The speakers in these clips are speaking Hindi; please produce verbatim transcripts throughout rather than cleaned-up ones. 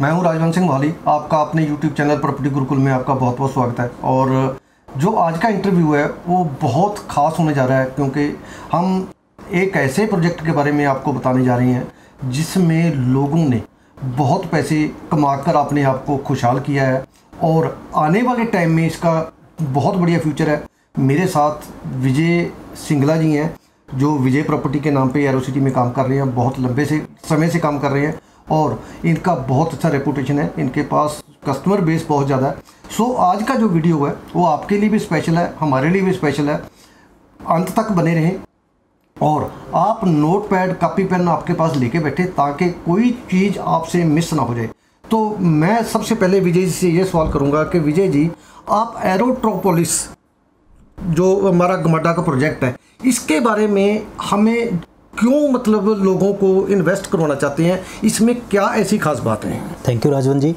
मैं हूं राजवंश सिंह माली, आपका अपने यूट्यूब चैनल प्रॉपर्टी गुरुकुल में आपका बहुत बहुत स्वागत है। और जो आज का इंटरव्यू है वो बहुत ख़ास होने जा रहा है, क्योंकि हम एक ऐसे प्रोजेक्ट के बारे में आपको बताने जा रहे हैं जिसमें लोगों ने बहुत पैसे कमाकर अपने आप को खुशहाल किया है और आने वाले टाइम में इसका बहुत बढ़िया फ्यूचर है। मेरे साथ विजय सिंगला जी हैं, जो विजय प्रॉपर्टी के नाम पे एरो सिटी में काम कर रहे हैं, बहुत लंबे से समय से काम कर रहे हैं और इनका बहुत अच्छा रेपुटेशन है, इनके पास कस्टमर बेस बहुत ज़्यादा है। सो आज का जो वीडियो है वो आपके लिए भी स्पेशल है, हमारे लिए भी स्पेशल है। अंत तक बने रहें और आप नोट पैड कॉपी पेन आपके पास लेके बैठे ताकि कोई चीज़ आपसे मिस ना हो जाए। तो मैं सबसे पहले विजय जी से ये सवाल करूँगा कि विजय जी, आप एरोट्रोपोलिस जो हमारा गमाडा का प्रोजेक्ट है, इसके बारे में हमें क्यों मतलब लोगों को इन्वेस्ट करवाना चाहते हैं, इसमें क्या ऐसी खास बात है? Thank you Rajwan ji.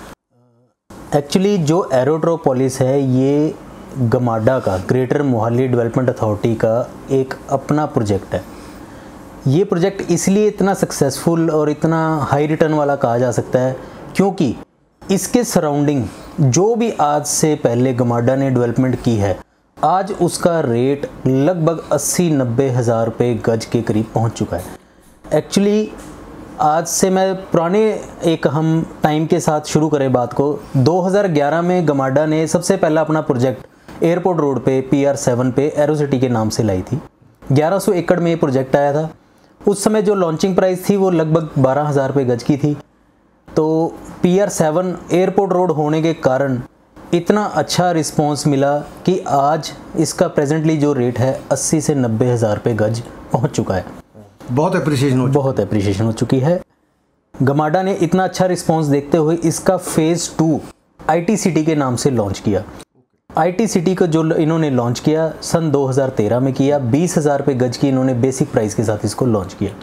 Actually जो एरोट्रोपोलिस है ये गमाडा का, ग्रेटर मोहाली डेवलपमेंट अथॉरिटी का एक अपना प्रोजेक्ट है। ये प्रोजेक्ट इसलिए इतना सक्सेसफुल और इतना हाई रिटर्न वाला कहा जा सकता है क्योंकि इसके सराउंडिंग जो भी आज से पहले गमाडा ने डेवलपमेंट की है, आज उसका रेट लगभग अस्सी नब्बे हज़ार रुपये गज के करीब पहुंच चुका है। एक्चुअली आज से मैं पुराने एक हम टाइम के साथ शुरू करें बात को, दो हज़ार ग्यारह में गमाडा ने सबसे पहला अपना प्रोजेक्ट एयरपोर्ट रोड पे पी आर सेवन पे एरो सिटी के नाम से लाई थी। ग्यारह सौ एकड़ में ये प्रोजेक्ट आया था। उस समय जो लॉन्चिंग प्राइस थी वो लगभग बारह हज़ार रुपये गज की थी। तो P R seven airport road होने के कारण इतना अच्छा रिस्पॉन्स मिला कि आज इसका प्रेजेंटली जो रेट है अस्सी से नब्बे हज़ार रुपये गज पहुंच चुका है। बहुत एप्रिसिएशन हो बहुत एप्रिसिएशन हो चुकी है। गमाडा ने इतना अच्छा रिस्पॉन्स देखते हुए इसका phase two I T city के नाम से लॉन्च किया। आई टी सिटी को जो इन्होंने लॉन्च किया सन दो हज़ार तेरह में किया। बीस हज़ार रुपये गज की इन्होंने बेसिक प्राइस के साथ इसको लॉन्च किया।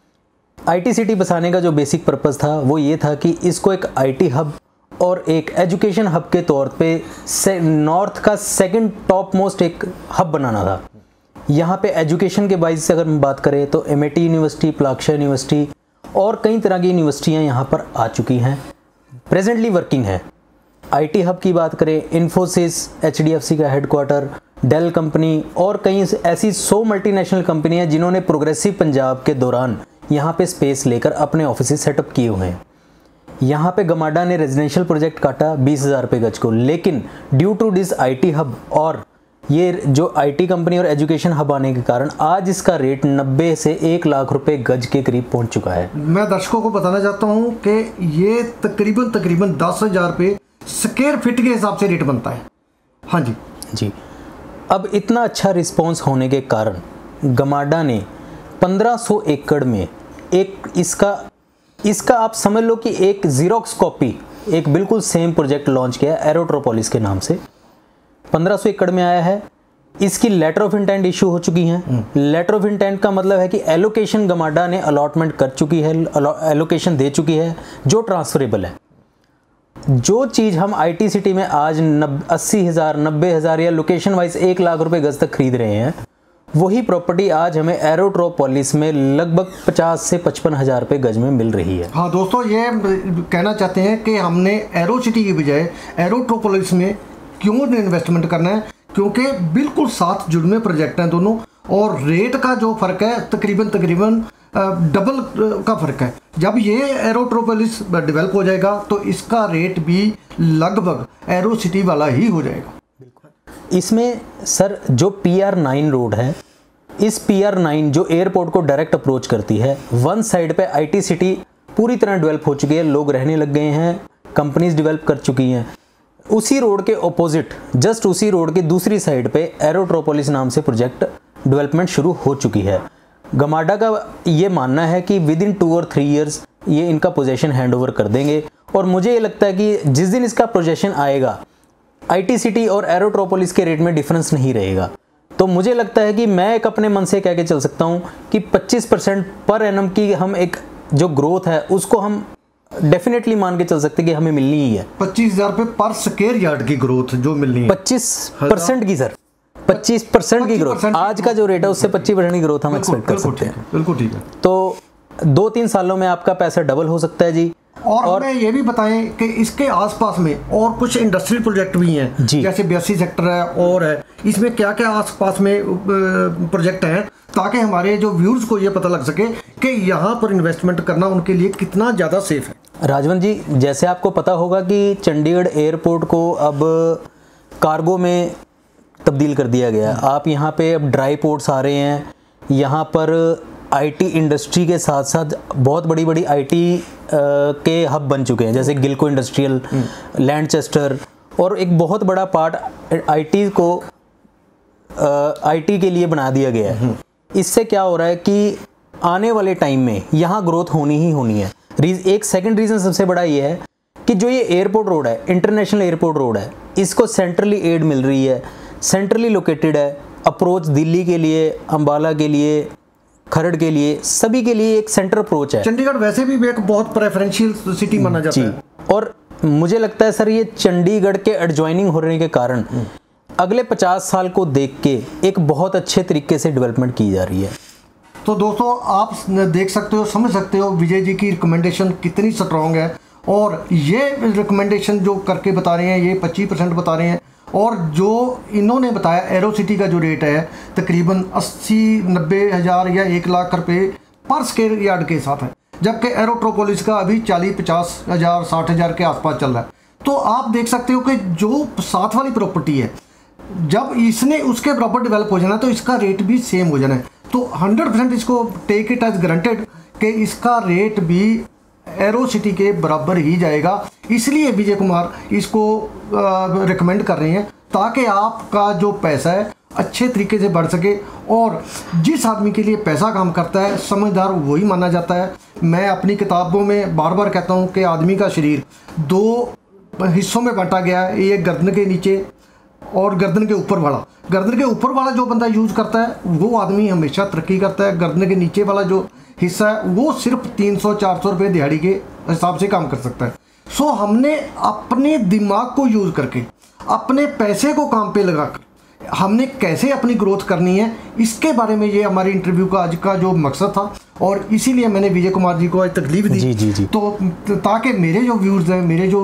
आई टी सिटी बसाने का जो बेसिक पर्पज़ था वो ये था कि इसको एक आई टी हब और एक एजुकेशन हब के तौर पे नॉर्थ का सेकंड टॉप मोस्ट एक हब बनाना था। यहाँ पे एजुकेशन के वाइज से अगर हम बात करें तो M A T university, Plaksha university और कई तरह की यूनिवर्सिटियाँ यहाँ पर आ चुकी हैं, प्रेजेंटली वर्किंग है। आईटी हब की बात करें, Infosys, H D F C का हेडक्वार्टर, डेल कंपनी और कई ऐसी सौ मल्टीनेशनल कंपनियाँ जिन्होंने प्रोग्रेसिव पंजाब के दौरान यहाँ पे स्पेस लेकर अपने ऑफिस सेटअप किए हुए हैं। यहाँ पे गमाडा ने रेजिडेंशियल प्रोजेक्ट काटा बीस हज़ार रुपये गज को, लेकिन due to this IT hub और ये जो आईटी कंपनी और एजुकेशन हब आने के कारण आज इसका रेट नब्बे से एक लाख रुपए गज के करीब पहुँच चुका है। मैं दर्शकों को बताना चाहता हूँ कि ये तकरीबन तकरीबन दस हज़ार रुपये स्क्वायर फीट के हिसाब से रेट बनता है। हाँ जी जी। अब इतना अच्छा रिस्पॉन्स होने के कारण गमाडा ने पंद्रह सौ एकड़ में एक इसका इसका आप समझ लो कि एक जीरोक्स कॉपी, एक बिल्कुल सेम प्रोजेक्ट लॉन्च किया एरोट्रोपोलिस के नाम से। पंद्रह सौ एकड़ में आया है। इसकी लेटर ऑफ इंटेंट इशू हो चुकी हैं। लेटर ऑफ इंटेंट का मतलब है कि एलोकेशन गमाडा ने अलॉटमेंट कर चुकी है, एलोकेशन दे चुकी है जो ट्रांसफरेबल है। जो चीज़ हम आई टी सिटी में आज नब अस्सी हज़ार नब्बे हज़ार या लोकेशन वाइज एक लाख रुपए गज तक खरीद रहे हैं, वही प्रॉपर्टी आज हमें एरोट्रोपोलिस में लगभग पचास से पचपन हज़ार रुपये गज में मिल रही है। हाँ दोस्तों, ये कहना चाहते हैं कि हमने एरो सिटी की बजाय एरोट्रोपोलिस में क्यों इन्वेस्टमेंट करना है, क्योंकि बिल्कुल साथ जुड़े प्रोजेक्ट हैं दोनों और रेट का जो फ़र्क है तकरीबन तकरीबन डबल का फ़र्क है। जब ये एरोट्रोपोलिस डेवलप हो जाएगा तो इसका रेट भी लगभग एरो सिटी वाला ही हो जाएगा। इसमें सर जो पी आर नाइन रोड है, इस पी आर नाइन जो एयरपोर्ट को डायरेक्ट अप्रोच करती है, वन साइड पे आई टी सिटी पूरी तरह डेवलप हो चुकी है, लोग रहने लग गए हैं, कंपनीज डेवलप कर चुकी हैं। उसी रोड के ऑपोजिट, जस्ट उसी रोड के दूसरी साइड पे एरोट्रोपोलिस नाम से प्रोजेक्ट डेवलपमेंट शुरू हो चुकी है। गमाडा का ये मानना है कि विद इन टू और थ्री इयर्स ये इनका पोजेशन हैंड ओवर कर देंगे और मुझे ये लगता है कि जिस दिन इसका पोजेशन आएगा आई टी सिटी और एरोट्रोपोलिस के रेट में डिफरेंस नहीं रहेगा। तो मुझे लगता है कि मैं एक अपने मन से कह के चल सकता हूँ कि पच्चीस परसेंट पर एनम की हम एक जो ग्रोथ है उसको हम डेफिनेटली मान के चल सकते कि हमें मिलनी ही है। पच्चीस हजार रुपये पर स्क्वायर यार्ड की ग्रोथ जो मिलनी है, पच्चीस परसेंट की सर, पच्चीस परसेंट की ग्रोथ। आज का जो रेट है उससे पच्चीस परसेंट की ग्रोथ हम एक्सपेक्ट कर सकते हैं। बिल्कुल ठीक है। तो दो तीन सालों में आपका पैसा डबल हो सकता है जी। और, और हमें ये भी बताएं कि इसके आसपास में और कुछ इंडस्ट्रियल प्रोजेक्ट भी हैं, जैसे बयासी सेक्टर है और है, इसमें क्या क्या आसपास में प्रोजेक्ट हैं, ताकि हमारे जो व्यूअर्स को ये पता लग सके कि यहाँ पर इन्वेस्टमेंट करना उनके लिए कितना ज़्यादा सेफ है। राजवंत जी, जैसे आपको पता होगा कि चंडीगढ़ एयरपोर्ट को अब कार्गो में तब्दील कर दिया गया। आप यहाँ पे अब ड्राई पोर्ट्स आ रहे हैं, यहाँ पर आईटी इंडस्ट्री के साथ साथ बहुत बड़ी बड़ी आईटी के हब बन चुके हैं, जैसे गिलको इंडस्ट्रियल, लैंडचेस्टर, और एक बहुत बड़ा पार्ट आईटी को आईटी के लिए बना दिया गया है। इससे क्या हो रहा है कि आने वाले टाइम में यहाँ ग्रोथ होनी ही होनी है। एक सेकंड रीज़न सबसे बड़ा ये है कि जो ये एयरपोर्ट रोड है, इंटरनेशनल एयरपोर्ट रोड है, इसको सेंट्रली एड मिल रही है, सेंट्रली लोकेटेड है। अप्रोच दिल्ली के लिए, अंबाला के लिए, खरड़ के लिए, सभी के लिए एक सेंटर अप्रोच है। चंडीगढ़ वैसे भी एक बहुत प्रेफरेंशियल सिटी माना जाता है। और मुझे लगता है सर, ये चंडीगढ़ के एडजॉइनिंग होने के कारण अगले पचास साल को देख के एक बहुत अच्छे तरीके से डेवलपमेंट की जा रही है। तो दोस्तों, आप देख सकते हो, समझ सकते हो विजय जी की रिकमेंडेशन कितनी स्ट्रॉन्ग है। और ये रिकमेंडेशन जो करके बता रहे हैं, ये पच्चीस परसेंट बता रहे हैं, और जो इन्होंने बताया एरो सिटी का जो रेट है तकरीबन अस्सी नब्बे हज़ार या एक लाख रुपए पर स्क्वायर यार्ड के साथ है, जबकि एरोट्रोपोलिस का अभी चालीस पचास हज़ार साठ हज़ार के आसपास चल रहा है। तो आप देख सकते हो कि जो साथ वाली प्रॉपर्टी है, जब इसने उसके बराबर डेवलप हो जाना तो इसका रेट भी सेम हो जाना है। तो हंड्रेड परसेंट इसको टेक इट एज ग्रांटेड कि इसका रेट भी एरो सिटी के बराबर ही जाएगा। इसलिए विजय कुमार इसको रिकमेंड कर रहे हैं, ताकि आपका जो पैसा है अच्छे तरीके से बढ़ सके। और जिस आदमी के लिए पैसा काम करता है, समझदार वही माना जाता है। मैं अपनी किताबों में बार बार कहता हूँ कि आदमी का शरीर दो हिस्सों में बांटा गया है, एक गर्दन के नीचे और गर्दन के ऊपर वाला। गर्दन के ऊपर वाला जो बंदा यूज़ करता है वो आदमी हमेशा तरक्की करता है। गर्दन के नीचे वाला जो हिस्सा है वो सिर्फ तीन सौ चार सौ रुपये दिहाड़ी के हिसाब से काम कर सकता है। सो हमने अपने दिमाग को यूज़ करके, अपने पैसे को काम पे लगाकर हमने कैसे अपनी ग्रोथ करनी है, इसके बारे में ये हमारी इंटरव्यू का आज का जो मकसद था। और इसीलिए मैंने विजय कुमार जी को आज तकलीफ दी, जी, जी, जी। तो ताकि मेरे जो व्यूअर्स हैं, मेरे जो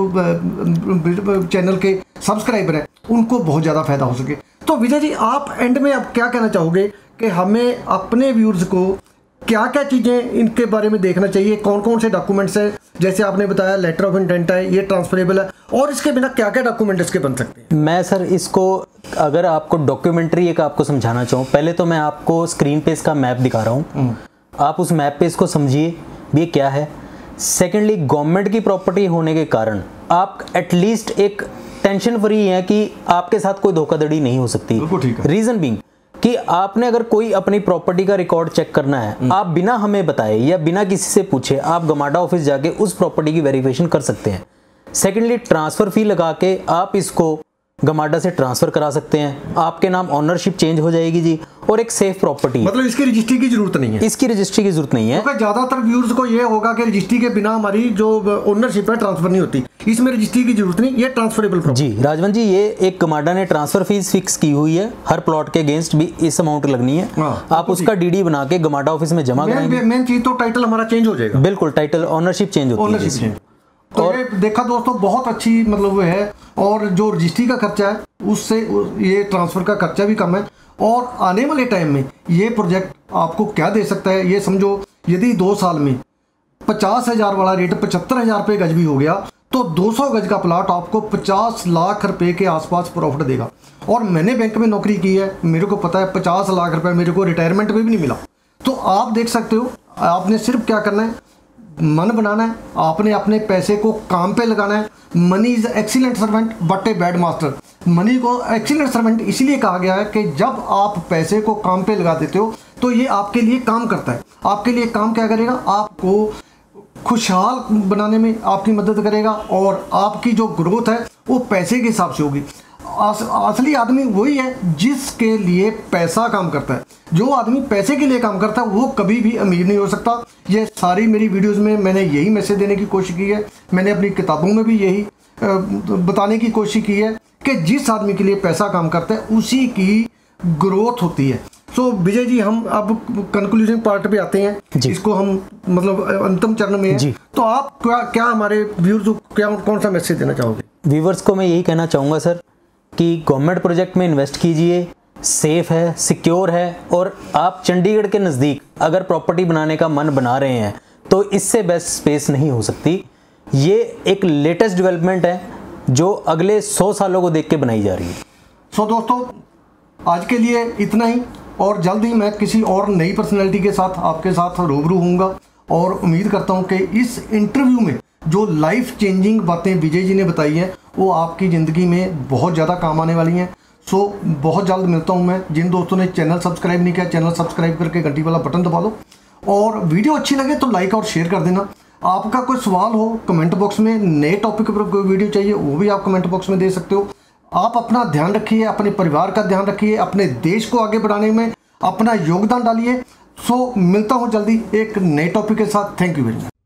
चैनल के सब्सक्राइबर हैं, उनको बहुत ज़्यादा फायदा हो सके। तो विजय जी, आप एंड में अब क्या कहना चाहोगे कि हमें अपने व्यूअर्स को क्या क्या चीज़ें इनके बारे में देखना चाहिए, कौन कौन से डॉक्यूमेंट्स हैं? जैसे आपने बताया लेटर ऑफ इंटेंट है, ये ट्रांसफरेबल है, और इसके बिना क्या क्या डॉक्यूमेंट इसके बन सकते हैं? मैं सर इसको, अगर आपको डॉक्यूमेंट्री एक आपको समझाना चाहूँ, पहले तो मैं आपको स्क्रीन पे इसका मैप दिखा रहा हूँ, आप उस मैप पे इसको समझिए ये क्या है। सेकेंडली, गवर्नमेंट की प्रॉपर्टी होने के कारण आप एटलीस्ट एक टेंशन फ्री हैं कि आपके साथ कोई धोखाधड़ी नहीं हो सकती। रीज़न बीइंग कि आपने अगर कोई अपनी प्रॉपर्टी का रिकॉर्ड चेक करना है, आप बिना हमें बताए या बिना किसी से पूछे आप गमाडा ऑफिस जाके उस प्रॉपर्टी की वेरिफिकेशन कर सकते हैं। सेकेंडली, ट्रांसफ़र फी लगा के आप इसको गमाडा से ट्रांसफ़र करा सकते हैं, आपके नाम ऑनरशिप चेंज हो जाएगी जी, और एक सेफ प्रॉपर्टी। मतलब इसकी रजिस्ट्री की जरूरत नहीं है? इसकी रजिस्ट्री की जरूरत नहीं है, क्योंकि ज़्यादातर व्यूअर्स को ये होगा कि रजिस्ट्री के बिना हमारी जो ओनरशिप है ट्रांसफर नहीं होती। इसमें रजिस्ट्री की जरूरत नहीं, ये ट्रांसफरेबल प्रॉपर्टी। जी राजवंत जी, ये एक गमाडा ने ट्रांसफर फीस फिक्स की हुई है, हर प्लॉट के अगेंस्ट भी इस अमाउंट लगनी है। आप उसका डीडी बना के गमाडा ऑफिस में जमा कराएंगे। मेन चीज तो टाइटल हमारा चेंज हो जाएगा। बिल्कुल, टाइटल ऑनरशिप चेंज होती है। तो और ये देखा दोस्तों, बहुत अच्छी मतलब वो है। और जो रजिस्ट्री का खर्चा है उससे ये ट्रांसफ़र का खर्चा भी कम है। और आने वाले टाइम में ये प्रोजेक्ट आपको क्या दे सकता है, ये समझो, यदि दो साल में पचास हज़ार वाला रेट पचहत्तर हज़ार रुपये गज भी हो गया, तो दो सौ गज का प्लाट आपको पचास लाख रुपए के आसपास प्रॉफिट देगा। और मैंने बैंक में नौकरी की है, मेरे को पता है पचास लाख रुपए मेरे को रिटायरमेंट में भी नहीं मिला। तो आप देख सकते हो, आपने सिर्फ क्या करना है, मन बनाना है, आपने अपने पैसे को काम पे लगाना है। Money is excellent servant but a bad master. Money को एक्सीलेंट सर्वेंट इसलिए कहा गया है कि जब आप पैसे को काम पे लगा देते हो तो ये आपके लिए काम करता है। आपके लिए काम क्या करेगा, आपको खुशहाल बनाने में आपकी मदद करेगा, और आपकी जो ग्रोथ है वो पैसे के हिसाब से होगी। असली आदमी वही है जिसके लिए पैसा काम करता है। जो आदमी पैसे के लिए काम करता है वो कभी भी अमीर नहीं हो सकता। ये सारी मेरी वीडियोस में मैंने यही मैसेज देने की कोशिश की है। मैंने अपनी किताबों में भी यही बताने की कोशिश की है कि जिस आदमी के लिए पैसा काम करता है उसी की ग्रोथ होती है। सो विजय जी, हम अब कंक्लूजन पार्ट पे आते हैं, इसको हम मतलब अंतिम चरण में है, तो आप क्या क्या हमारे व्यूअर्स को क्या कौन सा मैसेज देना चाहोगे? व्यूअर्स को मैं यही कहना चाहूँगा सर कि गवर्नमेंट प्रोजेक्ट में इन्वेस्ट कीजिए, सेफ है, सिक्योर है, और आप चंडीगढ़ के नज़दीक अगर प्रॉपर्टी बनाने का मन बना रहे हैं तो इससे बेस्ट स्पेस नहीं हो सकती। ये एक लेटेस्ट डेवलपमेंट है जो अगले सौ सालों को देख के बनाई जा रही है। सो so, दोस्तों आज के लिए इतना ही, और जल्द ही मैं किसी और नई पर्सनैलिटी के साथ आपके साथ रूबरू होऊंगा, और उम्मीद करता हूं कि इस इंटरव्यू में जो लाइफ चेंजिंग बातें विजय जी ने बताई हैं वो आपकी ज़िंदगी में बहुत ज़्यादा काम आने वाली हैं। सो so, बहुत जल्द मिलता हूं मैं। जिन दोस्तों ने चैनल सब्सक्राइब नहीं किया, चैनल सब्सक्राइब करके घंटी वाला बटन दबा दो, और वीडियो अच्छी लगे तो लाइक और शेयर कर देना। आपका कोई सवाल हो कमेंट बॉक्स में, नए टॉपिक पर कोई वीडियो चाहिए वो भी आप कमेंट बॉक्स में दे सकते हो। आप अपना ध्यान रखिए, अपने परिवार का ध्यान रखिए, अपने देश को आगे बढ़ाने में अपना योगदान डालिए। सो मिलता हूँ जल्दी एक नए टॉपिक के साथ। Thank you very much.